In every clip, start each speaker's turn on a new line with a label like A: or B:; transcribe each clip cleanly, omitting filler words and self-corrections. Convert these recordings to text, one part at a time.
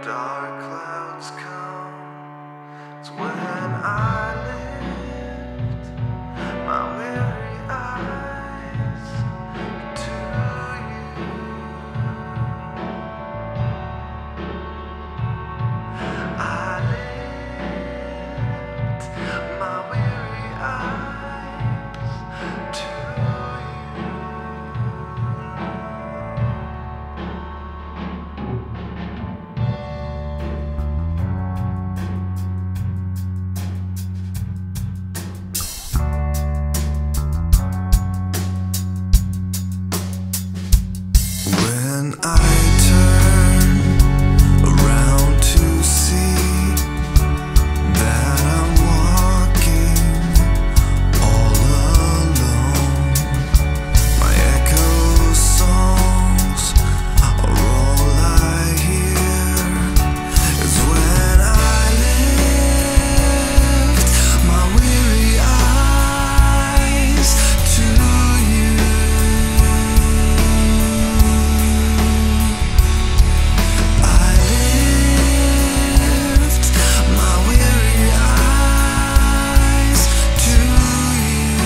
A: dark clouds come, it's when I lift my weary eyes to you. I lift my weary eyes to you. When I turn around to see that I'm walking all alone, my echo songs are all I hear. Is when I lift my weary eyes to you. I lift my weary eyes to you.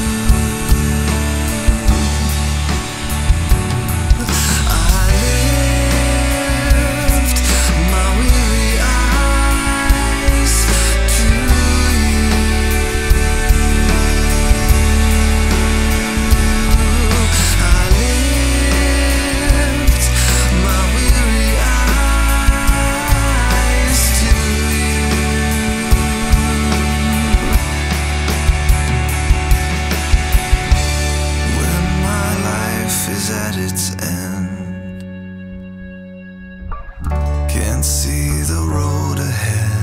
A: I lift my weary eyes to you. I lift my weary eyes to you. When my life is at its end, can't see the road ahead,